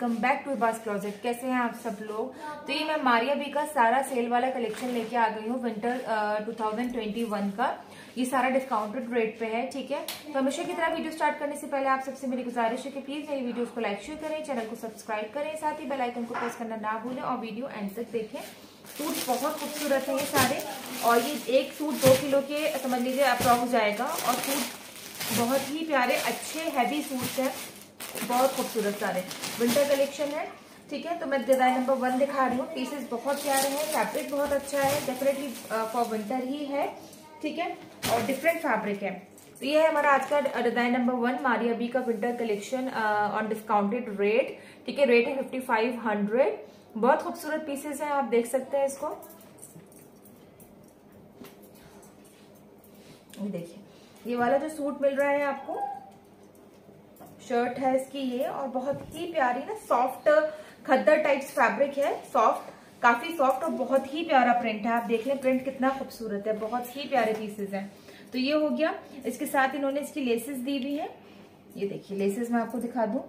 Welcome back to इबास closet. कैसे हैं आप सब लोग। तो ये मैं मारिया बी का सारा सेल वाला कलेक्शन लेके आ गई हूँ विंटर 2021 का। ये सारा डिस्काउंटेड रेट पे है, ठीक है। तो हमेशा की तरह वीडियो स्टार्ट करने से पहले आप सबसे मेरी गुजारिश है कि प्लीज मेरी वीडियोस को लाइक शेयर करें, चैनल को सब्सक्राइब करें, साथ ही बेल आइकन को प्रेस करना ना भूलें और वीडियो एंड तक देखें। सूट बहुत खूबसूरत है ये सारे, और ये एक सूट 2 किलो के समझ लीजिए अप्रॉक्स जाएगा। और सूट बहुत ही प्यारे अच्छे हैवी सूट है, बहुत खूबसूरत सारे विंटर कलेक्शन है, ठीक है। तो मैं डिजाइन नंबर 1 दिखा रही हूँ। पीसेस बहुत प्यारे हैं, फैब्रिक बहुत अच्छा है, डेफिनेटली फॉर विंटर ही है, ठीक है। और डिफरेंट फैब्रिक है। तो ये है हमारा आज का डिजाइन नंबर 1 मारिया बी का winter collection on discounted rate, ठीक है। रेट है 5500। बहुत खूबसूरत पीसेस हैं, आप देख सकते हैं इसको। देखिए ये वाला जो सूट मिल रहा है आपको, शर्ट है इसकी ये, और बहुत ही प्यारी ना सॉफ्ट खद्दर टाइप्स फैब्रिक है, सॉफ्ट, काफी सॉफ्ट और बहुत ही प्यारा प्रिंट है। आप देख लें प्रिंट कितना खूबसूरत है, बहुत ही प्यारे पीसेस हैं। तो ये हो गया। इसके साथ इन्होंने इसकी लेसेस दी हुई है। ये देखिए लेसेस मैं आपको दिखा दूं,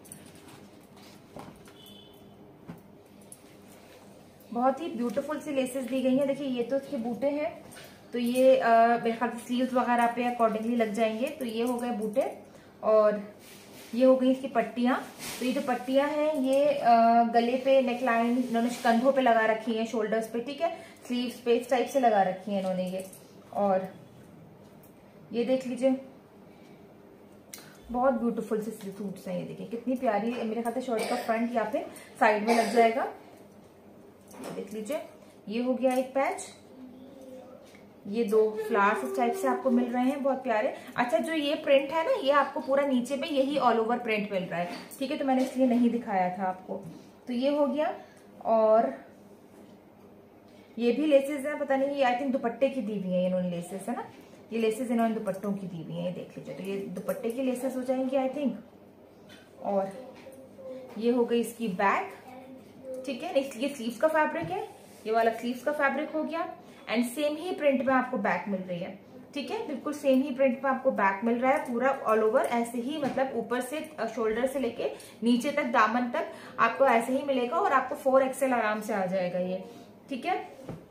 बहुत ही ब्यूटीफुल सी लेसेस दी गई है। देखिए ये तो इसके बूटे हैं, तो ये मेरे ख्याल से स्लीव्स वगैरह पे अकॉर्डिंगली लग जाएंगे। तो ये हो गए बूटे, और ये हो गई इसकी पट्टियां। तो ये जो पट्टियां हैं ये गले पे नेकलाइन इन्होंने कंधों पे लगा रखी है, शोल्डर्स पे, ठीक है, स्लीव्स पे इस टाइप से लगा रखी है इन्होंने ये। और ये देख लीजिए बहुत ब्यूटीफुल से सूट्स हैं। ये देखिए कितनी प्यारी, मेरे ख्याल से शर्ट का फ्रंट या फिर साइड में लग जाएगा। देख लीजिए ये हो गया एक पैच, ये 2 फ्लावर्स इस टाइप से आपको मिल रहे हैं, बहुत प्यारे। अच्छा जो ये प्रिंट है ना, ये आपको पूरा नीचे पे यही ऑल ओवर प्रिंट मिल रहा है, ठीक है। तो मैंने इसलिए नहीं दिखाया था आपको। तो ये हो गया, और ये भी लेसेस है, पता नहीं ये आई थिंक दुपट्टे की दी हुई है इन्होंने लेसेस, है ना। ये लेसेस इन्होंने दुपट्टों की दी हुई है, ये देख लीजिए। तो ये दुपट्टे की लेसेस हो जाएंगी आई थिंक। और ये हो गई इसकी बैक, ठीक है। ये स्लीव्स का फैब्रिक है, ये वाला स्लीव्स का फैब्रिक हो गया। एंड सेम ही प्रिंट में आपको बैक मिल रही है, ठीक है। बिल्कुल सेम ही प्रिंट में आपको बैक मिल रहा है, पूरा ऑल ओवर ऐसे ही, मतलब ऊपर से शोल्डर से लेके नीचे तक दामन तक आपको ऐसे ही मिलेगा। और आपको 4XL आराम से आ जाएगा ये, ठीक है।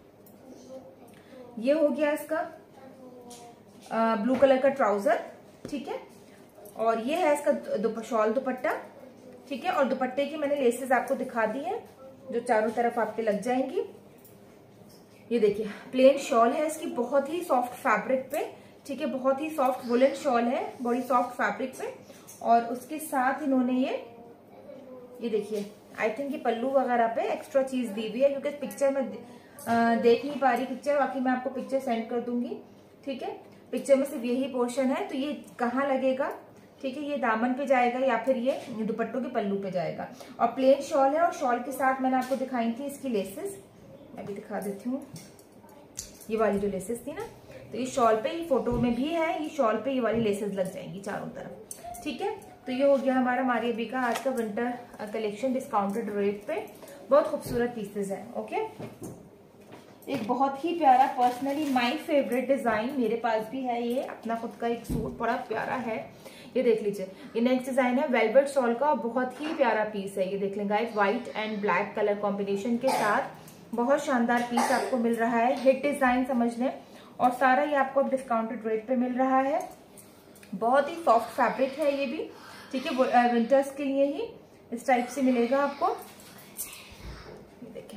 ये हो गया इसका ब्लू कलर का ट्राउजर, ठीक है। और ये है इसका शॉल दुपट्टा, ठीक है। और दुपट्टे की मैंने लेसेस आपको दिखा दी है जो चारों तरफ आपके लग जाएंगी। ये देखिए प्लेन शॉल है इसकी, बहुत ही सॉफ्ट फैब्रिक पे, ठीक है, बहुत ही सॉफ्ट वुलन शॉल है, बड़ी सॉफ्ट फैब्रिक पे। और उसके साथ इन्होंने ये देखिए आई थिंक ये पल्लू वगैरह पे एक्स्ट्रा चीज दी हुई है, क्योंकि पिक्चर में देख नहीं पा रही पिक्चर, बाकी मैं आपको पिक्चर सेंड कर दूंगी, ठीक है। पिक्चर में सिर्फ यही पोर्शन है। तो ये कहाँ लगेगा, ठीक है, ये दामन पे जाएगा या फिर ये दुपट्टों के पल्लू पे जाएगा। और प्लेन शॉल है, और शॉल के साथ मैंने आपको दिखाई थी इसकी लेसेस, मैं भी दिखा देती हूँ। ये वाली जो लेसेस थी ना, तो ये शॉल पे, ये फोटो में भी है, ये शॉल पे ये वाली लेसेस लग जाएंगी चारों तरफ, ठीक है। तो ये हो गया हमारा मारिया बी का आज का विंटर कलेक्शन डिस्काउंटेड रेट पे। बहुत खूबसूरत पीसेस है, ओके। एक बहुत ही प्यारा, पर्सनली माय फेवरेट डिजाइन मेरे पास भी है, ये अपना खुद का एक सूट बड़ा प्यारा है। ये देख लीजिए, ये नेक्स्ट डिजाइन है वेलवेट शॉल का, बहुत ही प्यारा पीस है। ये देख लें guys, white and black colour combination के साथ बहुत शानदार पीस आपको मिल रहा है, हिट डिजाइन समझ लें। और सारा ये आपको डिस्काउंटेड रेट पे मिल रहा है। बहुत ही सॉफ्ट फैब्रिक है ये भी, ठीक है, विंटर्स के लिए ही इस टाइप से मिलेगा आपको। देखें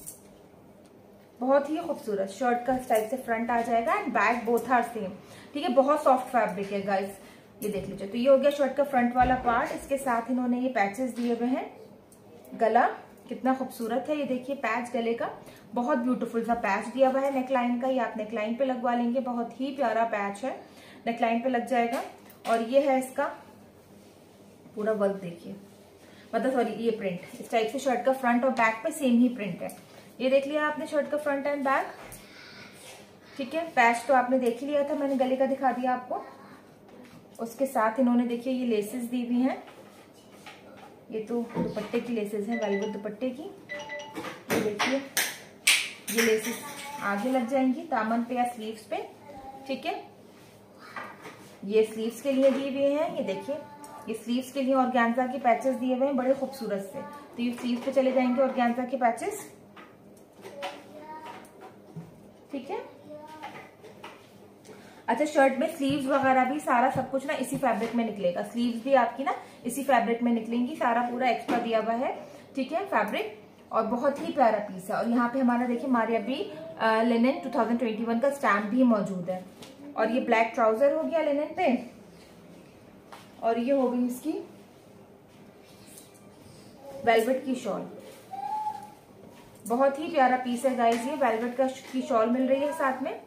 बहुत ही खूबसूरत शर्ट का इस टाइप से फ्रंट आ जाएगा, and back both are same, ठीक है। बहुत सॉफ्ट फैब्रिक है गाइस, ये देख लीजिए। तो ये हो गया शर्ट का फ्रंट वाला पार्ट। इसके साथ इन्होंने ये पैचेस दिए हुए हैं। गला कितना खूबसूरत है, ये देखिए पैच गले का, बहुत ब्यूटीफुल सा पैच दिया हुआ है नेकलाइन का। ये आप नेकलाइन पे लगवा लेंगे, बहुत ही प्यारा पैच है, नेकलाइन पे लग जाएगा। और ये है इसका पूरा वर्क, देखिए, मतलब सॉरी ये प्रिंट इस टाइप से शर्ट का फ्रंट और बैक पे सेम ही प्रिंट है। ये देख लिया आपने शर्ट का फ्रंट एंड बैक, ठीक है। पैच तो आपने देख ही लिया था, मैंने गले का दिखा दिया आपको। उसके साथ इन्होंने देखिए ये लेसेस दी हुई हैं, ये तो दुपट्टे की लेसेस हैं, वेलवेट दुपट्टे की। ये देखिए ये लेसेस आगे लग जाएंगी दामन पे या स्लीव्स पे, ठीक है। ये स्लीव्स के लिए दी हुई हैं, ये देखिए ये स्लीव्स के लिए ऑर्गेन्जा के पैचेस दिए हुए हैं बड़े खूबसूरत से, तो ये स्लीव्स पे चले जाएंगे ऑर्गेन्जा के पैचेस। ठीक है। अच्छा, शर्ट में स्लीव्स वगैरह भी सारा सब कुछ ना इसी फैब्रिक में निकलेगा, स्लीव्स भी आपकी ना इसी फैब्रिक में निकलेंगी, सारा पूरा एक्स्ट्रा दिया हुआ है। ठीक है, फैब्रिक, और बहुत ही प्यारा पीस है। और यहाँ पे हमारा देखिए मारियाबी लिनन 2021 का स्टैम्प भी मौजूद है। और ये ब्लैक ट्राउजर हो गया लिनन पे, और ये हो गई इसकी वेलवेट की शॉल। बहुत ही प्यारा पीस है गाइस, ये वेलवेट की शॉल मिल रही है साथ में,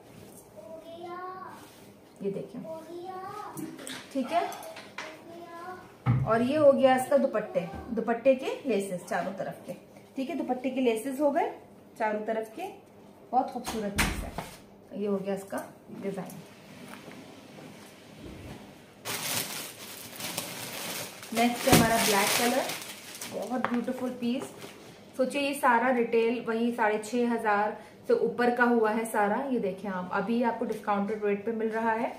ये देखिए। ठीक है, और ये हो गया इसका दुपट्टे के लेसेस चारों तरफ के। ठीक है, दुपट्टे के लेसेस हो गए चारों तरफ के, बहुत खूबसूरत पीस है। ये हो गया इसका डिजाइन। नेक्स्ट है हमारा ब्लैक कलर, बहुत ब्यूटीफुल पीस। सोचिए ये सारा रिटेल वही 6,500 से ऊपर का हुआ है सारा। ये देखिए आप, अभी आपको डिस्काउंटेड रेट पे मिल रहा है,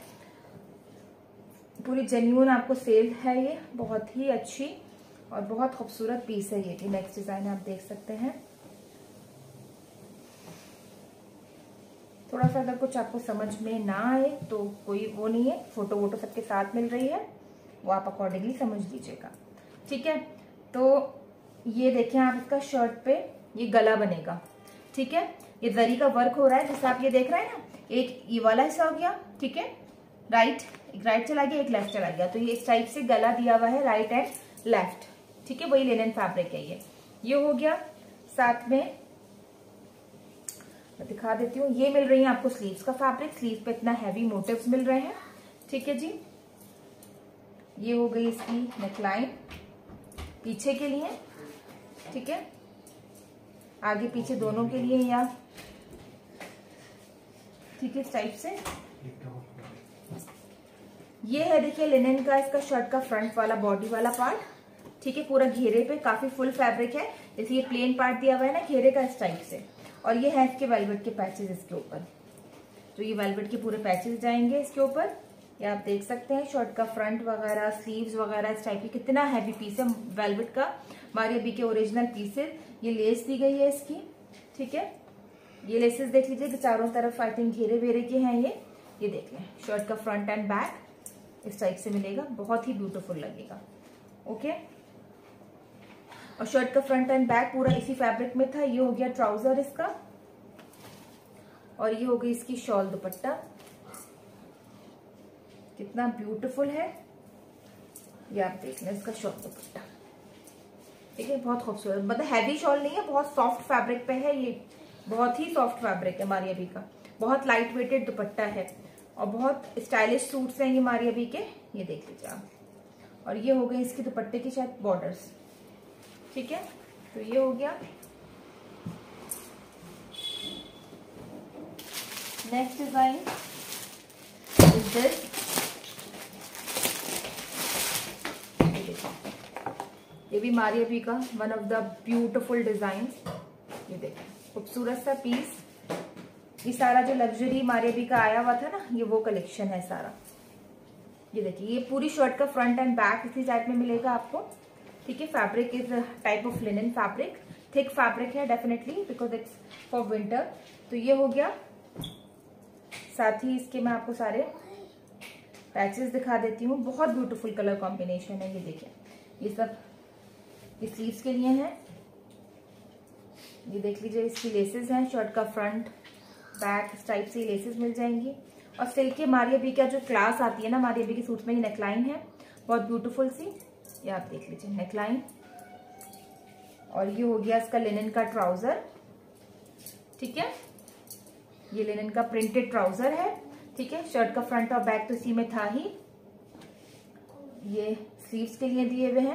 पूरी जेन्युइन आपको सेल है ये, बहुत ही अच्छी और बहुत खूबसूरत पीस है ये भी। नेक्स्ट डिजाइन आप देख सकते हैं। थोड़ा सा अगर कुछ आपको समझ में ना आए तो कोई वो नहीं है, फोटो वोटो सबके साथ मिल रही है, वो आप अकॉर्डिंगली समझ लीजिएगा। ठीक है, तो ये देखिए आप, इसका शर्ट पे ये गला बनेगा। ठीक है, ये जरी का वर्क हो रहा है, जैसे आप ये देख रहे हैं ना, एक ये वाला हिस्सा हो गया। ठीक है, एक राइट चला गया, एक लेफ्ट चला गया, तो ये इस टाइप से गला दिया हुआ है, राइट एंड लेफ्ट। ठीक है, वही लिनन फैब्रिक है ये हो गया। साथ में मैं दिखा देती हूँ, ये मिल रही है आपको स्लीव्स का फैब्रिक, स्लीव पे इतना हैवी मोटिव्स मिल रहे हैं। ठीक है जी, ये हो गई इसकी नेकलाइन पीछे के लिए। ठीक है, आगे पीछे दोनों के लिए या ठीक है इस टाइप से। ये है देखिए लिनन का इसका शर्ट का फ्रंट वाला बॉडी वाला पार्ट। ठीक है, पूरा घेरे पे काफी फुल फैब्रिक है, जैसे ये प्लेन पार्ट दिया हुआ है ना घेरे का इस टाइप से। और ये है इसके वेलवेट के पैचेस इसके ऊपर, तो ये वेलवेट के पूरे पैचेस जाएंगे इसके ऊपर। ये आप देख सकते हैं शर्ट का फ्रंट वगैरह, स्लीव्स वगैरह इस टाइप की, कितना हैवी पीस है वेलवेट का, मारियाबी के ओरिजिनल पीसेस। ये लेस दी गई है इसकी। ठीक है, ये लेसेस देख लीजिए कि चारों तरफ आई थिंक घेरे वेरे के हैं ये देख लें। शर्ट का फ्रंट एंड बैक इस टाइप से मिलेगा, बहुत ही ब्यूटीफुल लगेगा। ओके, और शर्ट का फ्रंट एंड बैक पूरा इसी फैब्रिक में था। ये हो गया ट्राउजर इसका, और ये हो गई इसकी शॉल दुपट्टा, कितना ब्यूटीफुल है ये आप देख लें इसका शॉल दुपट्टा। ठीक है, बहुत खूबसूरत, मतलब हैवी शॉल नहीं है, बहुत सॉफ्ट फैब्रिक पे है ये, बहुत ही सॉफ्ट फैब्रिक है मारियाबी का, बहुत लाइट वेटेड दुपट्टा है और बहुत स्टाइलिश सूट्स हैं ये मारियाबी के। ये देख लीजिए आप, और ये हो गई इसकी दुपट्टे की शायद बॉर्डर्स। ठीक है, तो ये हो गया। Next design is this. ये भी मारियाबी का one of the beautiful design. ये देखिए खूबसूरत सा पीस, ये सारा जो लग्जरी मारियाबी का आया हुआ था ना, ये वो कलेक्शन है सारा। ये देखिए, ये पूरी शर्ट का फ्रंट एंड बैक इसी टाइप में मिलेगा आपको। ठीक है, fabric is type of linen fabric, thick fabric है definitely because it's for winter. तो ये हो गया, साथ ही इसके मैं आपको सारे पैचेस दिखा देती हूँ, बहुत ब्यूटीफुल कलर कॉम्बिनेशन है। ये देखिए, ये सब ये स्लीव्स के लिए हैं। ये देख लीजिए, इसकी लेसेस हैं, शर्ट का फ्रंट बैक इस टाइप से लेसेस मिल जाएंगी। और सिल्क के मारियाबी का जो क्लास आती है ना मारियाबी के सूट में, ये नेकलाइन है बहुत ब्यूटीफुल सी, ये आप देख लीजिए नेकलाइन। और ये हो गया इसका लिनन का ट्राउजर। ठीक है, ये लिनन का प्रिंटेड ट्राउजर है। ठीक है, शर्ट का फ्रंट और बैक तो इसी में था ही। ये स्लीव्स के लिए दिए हुए हैं।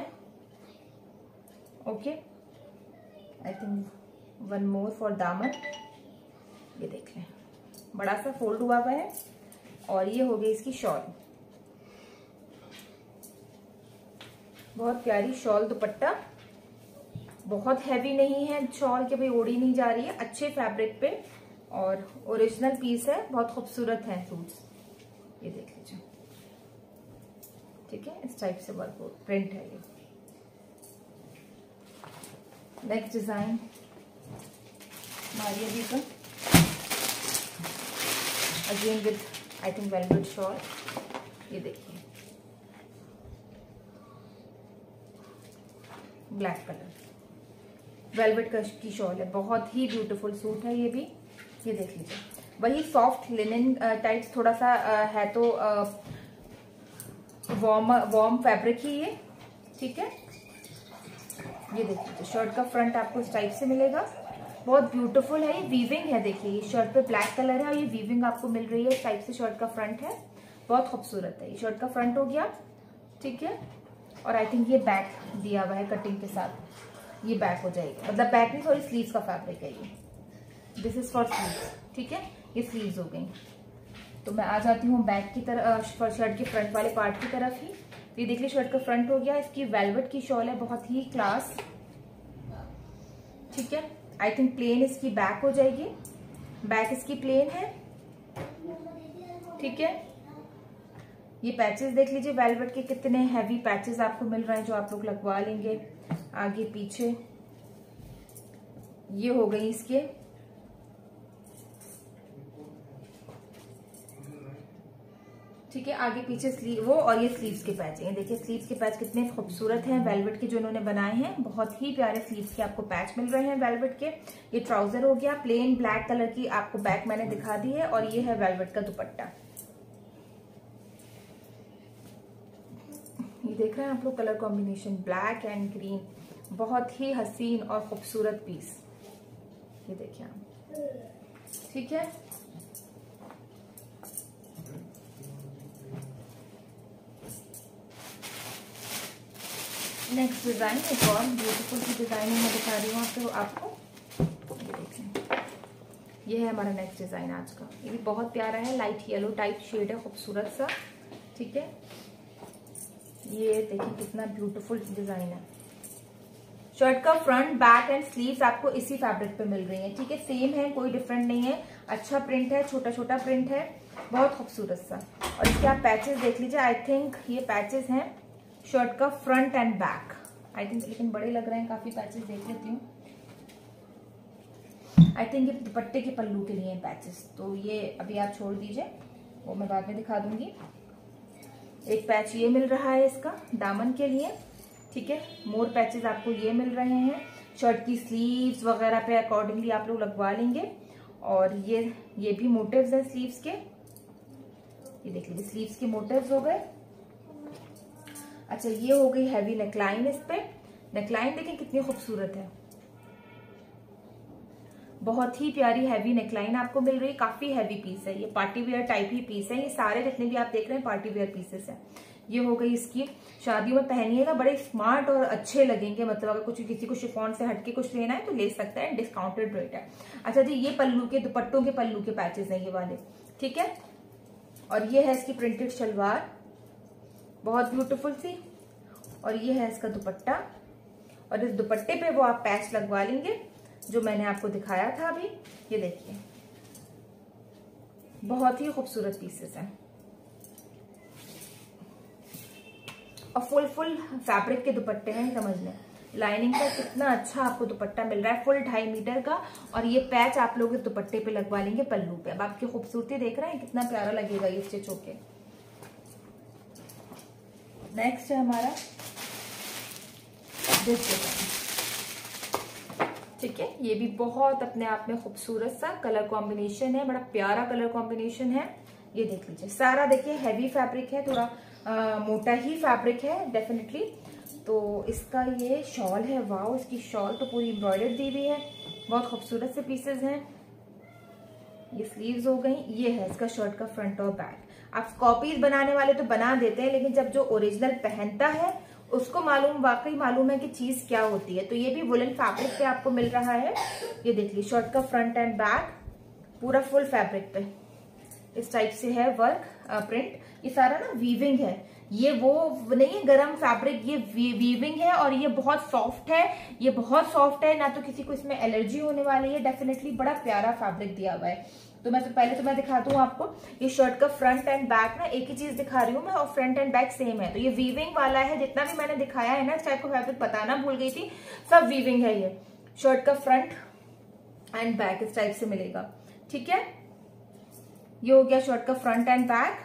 Okay, I think one more for दामन। ये देख लें, बड़ा सा फोल्ड हुआ हुआ है। और ये हो गई इसकी शॉल, बहुत प्यारी शॉल दुपट्टा, बहुत हैवी नहीं है शॉल के भाई ओढ़ी नहीं जा रही है, अच्छे फैब्रिक पे और ओरिजिनल पीस है, बहुत खूबसूरत है सूट्स। ये देख लीजिए, ठीक है, इस टाइप से वर्क प्रिंट है ये। नेक्स्ट डिजाइन मारिया जी का, again with I think velvet shawl. ये देखिए ब्लैक कलर वेलवेट की शॉल है, बहुत ही ब्यूटीफुल सूट है ये भी। ये देख लीजिए, वही सॉफ्ट लिनन टाइप्स थोड़ा सा है, तो वार्म फैब्रिक ही ये, ठीक है। ये देख लीजिए, शर्ट का फ्रंट आपको इस टाइप से मिलेगा, बहुत ब्यूटीफुल है। ये वीविंग है, देखिए ये शर्ट पे ब्लैक कलर है और ये वीविंग आपको मिल रही है, इस टाइप से शर्ट का फ्रंट है, बहुत खूबसूरत है। ये शर्ट का फ्रंट हो गया, ठीक है। और आई थिंक ये बैक दिया हुआ है कटिंग के साथ, ये बैक हो जाएगी, मतलब बैक नहीं सॉरी स्लीव्स का फैब्रिक है ये। दिस इज फॉर स्लीव्स, ठीक है, ये स्लीव्स हो गई। तो मैं आ जाती हूँ बैक की तरफ, शर्ट के फ्रंट वाले पार्ट की तरफ ही। तो ये देख लीजिए शर्ट का फ्रंट हो गया, इसकी वेलवेट की शॉल है, बहुत ही क्लास, ठीक है। आई थिंक प्लेन इसकी बैक हो जाएगी, बैक इसकी प्लेन है, ठीक है। ये पैचेस देख लीजिए वेलवेट के, कितने हैवी पैचेस आपको मिल रहे हैं जो आप लोग लगवा लेंगे आगे पीछे। ये हो गई इसके, ठीक है, आगे पीछे स्लीव वो, और ये स्लीव्स के पैच हैं। देखिए स्लीव्स के पैच कितने खूबसूरत हैं वेलवेट के जो उन्होंने बनाए हैं, बहुत ही प्यारे स्लीव्स के आपको पैच मिल रहे हैं वेलवेट के। ये ट्राउजर हो गया, प्लेन ब्लैक कलर की आपको बैक मैंने दिखा दी है, और ये है वेलवेट का दुपट्टा। ये देख रहे हैं आप लोग colour combination black and green, बहुत ही हसीन और खूबसूरत पीस। ये देखिए आप, ठीक है। नेक्स्ट डिजाइन एक और ब्यूटीफुल सी डिजाइन मैं दिखा रही हूँ आपको। ये देखें, ये है हमारा नेक्स्ट डिजाइन आज का। ये भी बहुत प्यारा है, लाइट येलो टाइप शेड है, खूबसूरत सा, ठीक है। ये देखिए कितना ब्यूटीफुल डिजाइन है। शर्ट का फ्रंट बैक एंड स्लीव्स आपको इसी फैब्रिक पे मिल रही है, ठीक है, सेम है, कोई डिफरेंट नहीं है। अच्छा प्रिंट है, छोटा छोटा प्रिंट है, बहुत खूबसूरत सा। और इसके आप पैचेस देख लीजिए, आई थिंक ये पैचेस हैं शर्ट का front and back, I think, लेकिन बड़े लग रहे हैं काफी, पैचेस देख लेती हूँ। आई थिंक ये दुपट्टे के पल्लू के लिए पैचेस, तो ये अभी आप छोड़ दीजिए, वो मैं बाद में दिखा दूंगी। एक पैच ये मिल रहा है इसका दामन के लिए, ठीक है, मोर पैचेस आपको ये मिल रहे हैं। शर्ट की स्लीव्स वगैरह पे अकॉर्डिंगली आप लोग लगवा लेंगे। और ये भी मोटिव्स हैं स्लीव्स के, ये देख लीजिए स्लीव्स के मोटिव्स हो गए। अच्छा, ये हो गई हैवी नेकलाइन, इस पे नेकलाइन देखिए कितनी खूबसूरत है, बहुत ही प्यारी हैवी नेकलाइन आपको मिल रही है, काफी हैवी पीस है, ये पार्टी वेयर टाइप ही पीस है। ये सारे जितने भी आप देख रहे हैं पार्टी वेयर पीसेस हैं। ये हो गई इसकी, शादियों में पहनिएगा बड़े स्मार्ट और अच्छे लगेंगे, मतलब अगर कुछ किसी को शिफॉन से हटके कुछ लेना है तो ले सकता है, डिस्काउंटेड रेट है। अच्छा जी, ये पल्लू के दुपट्टों के पल्लू के पैचेस हैं ये वाले, ठीक है। और ये है इसकी प्रिंटेड शलवार, बहुत ब्यूटीफुल सी, और ये है इसका दुपट्टा। और इस दुपट्टे पे वो आप पैच लगवा लेंगे जो मैंने आपको दिखाया था अभी। ये देखिए बहुत ही खूबसूरत पीसेस हैं, और फुल फैब्रिक के दुपट्टे हैं, समझ लें। लाइनिंग का कितना अच्छा आपको दुपट्टा मिल रहा है, फुल 2.5 मीटर का, और ये पैच आप लोग इस दुपट्टे पे लगवा लेंगे पल्लू पे। अब आपकी खूबसूरती देख रहे हैं कितना प्यारा लगेगा ये स्टिच होके। नेक्स्ट है हमारा दिस डिजाइन, ठीक है। ये भी बहुत अपने आप में खूबसूरत सा कलर कॉम्बिनेशन है, बड़ा प्यारा कलर कॉम्बिनेशन है। ये देख लीजिए, सारा देखिए हैवी फैब्रिक है, थोड़ा मोटा ही फैब्रिक है डेफिनेटली। तो इसका ये शॉल है, वाओ, इसकी शॉल तो पूरी एम्ब्रॉयडर्ड दी हुई है, बहुत खूबसूरत से पीसेस हैं। ये स्लीव्स हो गई, ये है इसका शर्ट का फ्रंट और बैक। आप कॉपीज बनाने वाले तो बना देते हैं, लेकिन जब जो ओरिजिनल पहनता है उसको वाकई मालूम है कि चीज क्या होती है। तो ये भी वुलन फैब्रिक पे आपको मिल रहा है। ये देख लीजिए शर्ट का फ्रंट एंड बैक पूरा फुल फैब्रिक पे, इस टाइप से है वर्क प्रिंट। ये सारा ना वीविंग है, ये वो नहीं है गरम फैब्रिक, ये वीविंग है और ये बहुत सॉफ्ट है, ये बहुत सॉफ्ट है, ना तो किसी को इसमें एलर्जी होने वाली है। डेफिनेटली बड़ा प्यारा फैब्रिक दिया हुआ है। तो मैं पहले तो मैं दिखाती हूँ आपको, ये शर्ट का फ्रंट एंड बैक ना एक ही चीज दिखा रही हूँ मैं, और फ्रंट एंड बैक सेम है। तो ये वीविंग वाला है, जितना भी मैंने दिखाया है ना इस टाइप का फैब्रिक बताना भूल गई थी, सब वीविंग है। ये शर्ट का फ्रंट एंड बैक इस टाइप से मिलेगा, ठीक है। ये हो गया शर्ट का फ्रंट एंड बैक,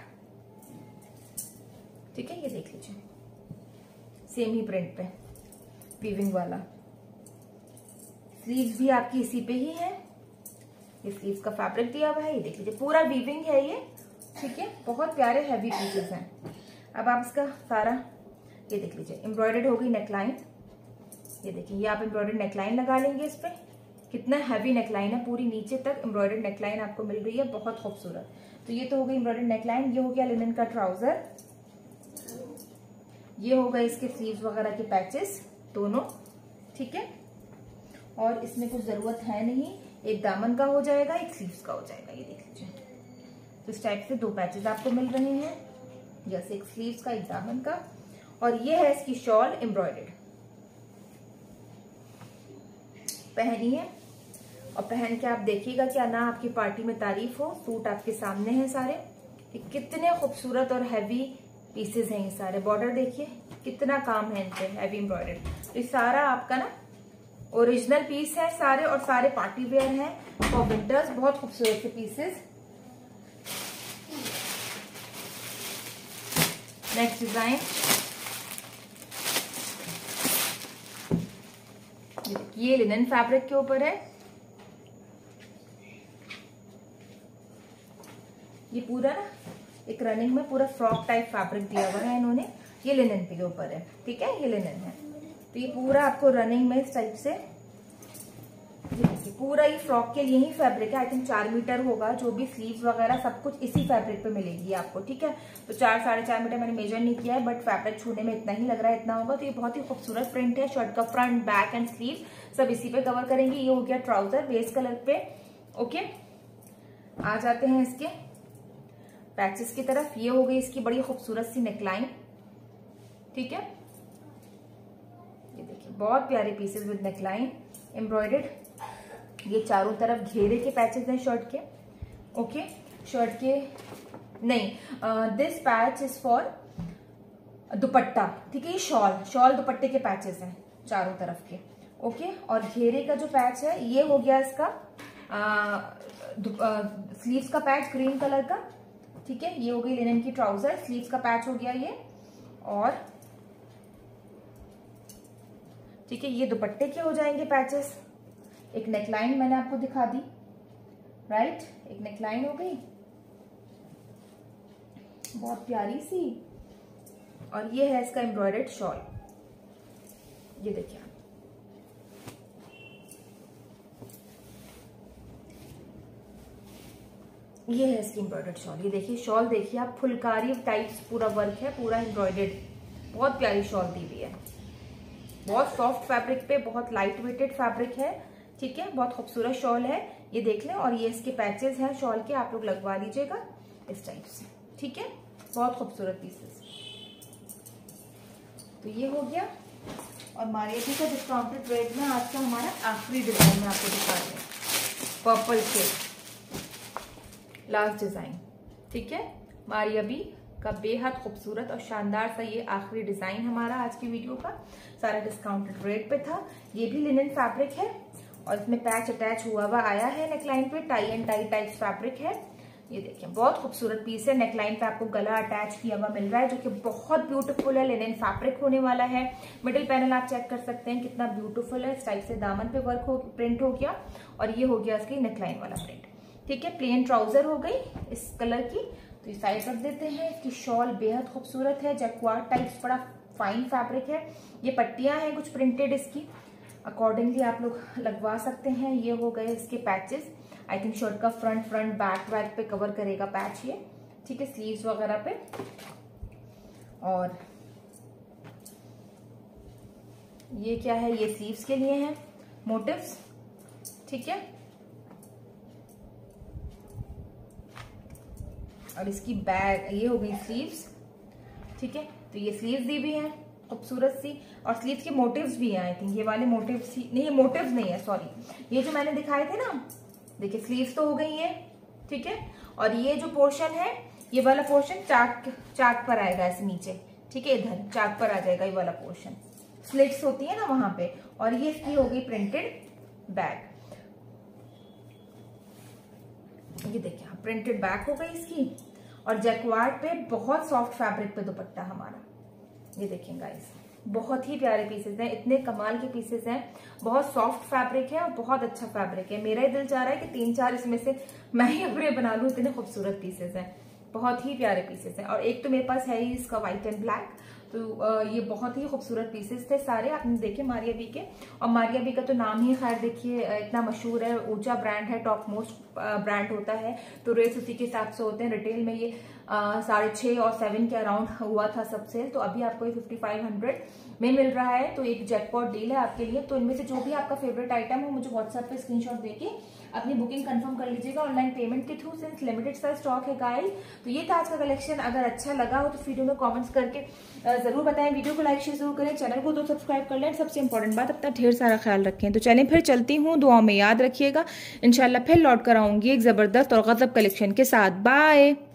ठीक है। ये देख लीजिए सेम ही प्रिंट पे वीविंग वाला। स्लीव्स भी आपकी इसी पे ही है, ये स्लीव्स का फैब्रिक दिया हुआ है, ये देख लीजिए पूरा वीविंग है ये, ठीक है। बहुत प्यारे हैवी पीसेस हैं। अब आप इसका सारा ये देख लीजिए, एम्ब्रॉयडर्ड हो गई नेकलाइन, ये देखिए, ये आप एम्ब्रॉयडर्ड नेकलाइन लगा लेंगे इस पे। कितना हैवी नेकलाइन है, पूरी नीचे तक एम्ब्रॉयडर्ड नेकलाइन आपको मिल रही है, बहुत खूबसूरत। तो ये तो हो गई एम्ब्रॉयडर्ड नेकलाइन। ये हो गया लिनन का ट्राउजर, ये हो गए इसके स्लीव्स वगैरह के पैचेस दोनों, ठीक है। और इसमें कुछ जरूरत है नहीं, एक दामन का हो जाएगा, एक स्लीव्स का हो जाएगा, ये देख लीजिए। तो इस टाइप से 2 पैचेस आपको मिल रहे हैं, जैसे एक स्लीव्स का एक दामन का। और ये है इसकी शॉल एम्ब्रॉयडर्ड, पहनिए और पहन के आप देखिएगा क्या ना आपकी पार्टी में तारीफ हो। सूट आपके सामने हैं सारे, कितने खूबसूरत और हैवी पीसेस हैं ये सारे। बॉर्डर देखिए कितना काम है इन पे, हैवी एम्ब्रॉयडर्ड। तो ये सारा आपका ना ओरिजिनल पीस है सारे, और सारे पार्टी वेयर हैं फॉर विंटर्स, बहुत खूबसूरत से पीसेस। नेक्स्ट डिजाइन, ये लिनन फैब्रिक के ऊपर है, ये पूरा ना एक रनिंग में पूरा फ्रॉक टाइप फैब्रिक दिया हुआ है इन्होंने, ये लिनन के ऊपर है, ठीक है। ये लिनन है, तो ये पूरा आपको रनिंग में इस टाइप से, पूरा ही फ्रॉक के लिए ही फैब्रिक है। आई थिंक 4 मीटर होगा, जो भी स्लीव्स वगैरह सब कुछ इसी फैब्रिक पे मिलेगी आपको, ठीक है। तो 4-4.5 मीटर मैंने मेजर नहीं किया है, बट फैब्रिक छूने में इतना ही लग रहा है, इतना होगा। तो ये बहुत ही खूबसूरत प्रिंट है। शर्ट का फ्रंट बैक एंड स्लीव सब इसी पे कवर करेंगे। ये हो गया ट्राउजर बेस कलर पे, ओके। आ जाते हैं इसके पैचेस की तरफ। ये हो गई इसकी बड़ी खूबसूरत सी नेकलाइन, ठीक है। ये देखिए बहुत प्यारे पीसेस विद नेकलाइन एम्ब्रॉयडर्ड। ये चारों तरफ घेरे के पैचेस हैं शर्ट के, ओके। शर्ट के नहीं, this patch is for dupatta, ठीक है। ये शॉल दुपट्टे के पैचेस हैं चारों तरफ के, ओके। और घेरे का जो पैच है ये हो गया इसका स्लीव्स का पैच ग्रीन कलर का, ठीक है। ये हो गई लिनन की ट्राउजर, स्लीव्स का पैच हो गया ये, और ठीक है ये दुपट्टे के हो जाएंगे पैचेस। एक नेकलाइन मैंने आपको दिखा दी, राइट, एक नेकलाइन हो गई बहुत प्यारी सी, और ये है इसका एम्ब्रॉयडर्ड शॉल, ये देखिए आप। ये है इसकी एम्ब्रॉयडर्ड शॉल, ये देखिए शॉल देखिए आप, फुलकारी टाइप्स पूरा वर्क है, पूरा एम्ब्रॉयडर्ड, बहुत प्यारी शॉल दी हुई है। बहुत सॉफ्ट फैब्रिक पे, बहुत लाइट वेटेड फैब्रिक है, ठीक है। बहुत खूबसूरत शॉल है, ये देख लें। और ये इसके पैचेस हैं शॉल के, आप लोग लगवा लीजिएगा इस टाइप से, ठीक है। बहुत खूबसूरत पीसेस। तो ये हो गया, और मारियती का डिस्काउंटेड रेट में आज का हमारा आखिरी डिजाइन में आपको दिखा रहे हैं, पर्पल के लास्ट डिजाइन, ठीक है। मारियबी का बेहद खूबसूरत और शानदार सा ये आखिरी डिजाइन हमारा आज की वीडियो का, सारा डिस्काउंटेड रेट पे था। ये भी लिनन फैब्रिक है, और इसमें पैच अटैच हुआ हुआ आया है नेकलाइन पे, tie and tie type fabric है। ये देखिए बहुत खूबसूरत पीस है। नेकलाइन पे आपको गला अटैच किया हुआ मिल रहा है, जो कि बहुत ब्यूटीफुल है, लिनन फैब्रिक होने वाला है। मिडिल पैनल आप चेक कर सकते हैं कितना ब्यूटीफुल है, इस टाइप से दामन पे वर्क हो, प्रिंट हो गया, और ये हो गया इसकी नेकलाइन वाला प्रिंट, ठीक है। प्लेन ट्राउजर हो गई इस कलर की, तो इस साइड रख देते हैं। इसकी शॉल बेहद खूबसूरत है, जैक्वार्ड टाइप्स, बड़ा फाइन फैब्रिक है। ये पट्टियां हैं कुछ प्रिंटेड, इसकी अकॉर्डिंगली आप लोग लगवा सकते हैं। ये हो गए इसके पैचेस, आई थिंक शर्ट का फ्रंट बैक पे कवर करेगा पैच ये, ठीक है, स्लीव्स वगैरह पे। और ये क्या है, ये स्लीव्स के लिए हैं मोटिव्स, ठीक है। और इसकी बैक ये हो गई स्लीव्स, ठीक है। तो ये स्लीव्स दी भी हैं खूबसूरत सी, और स्लीव्स के मोटिव्स भी हैं। आई थिंक ये वाले मोटिव्स ही नहीं, ये मोटिव्स नहीं है, सॉरी, ये जो मैंने दिखाए थे ना, देखिए स्लीव्स तो हो गई है, ठीक है। और ये जो पोर्शन है, ये वाला पोर्शन चाक पर आएगा ऐसे नीचे, ठीक है, इधर चाक पर आ जाएगा ये वाला पोर्शन, स्लिट्स होती है ना वहां पे। और ये इसकी हो गई प्रिंटेड बैग, ये देखिए प्रिंटेड बैग हो गई इसकी। और जैक्वार्ड पे बहुत सॉफ्ट फैब्रिक पे दुपट्टा हमारा, ये देखिए गाइस, बहुत ही प्यारे पीसेस हैं, इतने कमाल के पीसेस हैं, बहुत सॉफ्ट फैब्रिक है और बहुत अच्छा फैब्रिक है। मेरा ही दिल चाह रहा है कि 3-4 इसमें से मैं ही अपने बना लूं, इतने खूबसूरत पीसेस हैं, बहुत ही प्यारे पीसेस हैं। और एक तो मेरे पास है ही इसका व्हाइट एंड ब्लैक, तो ये बहुत ही खूबसूरत पीसेस थे सारे, आपने देखे मारिया बी के। और मारिया बी का तो नाम ही खैर देखिए इतना मशहूर है, ऊंचा ब्रांड है, टॉप मोस्ट ब्रांड होता है, तो रेट्स उसी के हिसाब से होते हैं। रिटेल में ये 6.5 और 7 के अराउंड हुआ था सब सेल, तो अभी आपको ये 5500 में मिल रहा है। तो एक जैकपॉट डील है आपके लिए। तो इनमें से जो भी आपका फेवरेट आइटम हो मुझे व्हाट्सएप पे स्क्रीनशॉट देके अपनी बुकिंग कंफर्म कर लीजिएगा ऑनलाइन पेमेंट के थ्रू, सिंस लिमिटेड सा स्टॉक है गाइस। तो ये था आज का कलेक्शन, अगर अच्छा लगा हो तो वीडियो में कमेंट्स करके जरूर बताएं, वीडियो को लाइक शेयर जरूर करें, चैनल को तो सब्सक्राइब कर लें। सबसे इंपॉर्टेंट बात, अपना ढेर सारा ख्याल रखें। तो चलें फिर चलती हूँ, दुआओं में याद रखिएगा, इंशाल्लाह फिर लौट कर आऊंगी एक जबरदस्त और गजब कलेक्शन के साथ। बाय।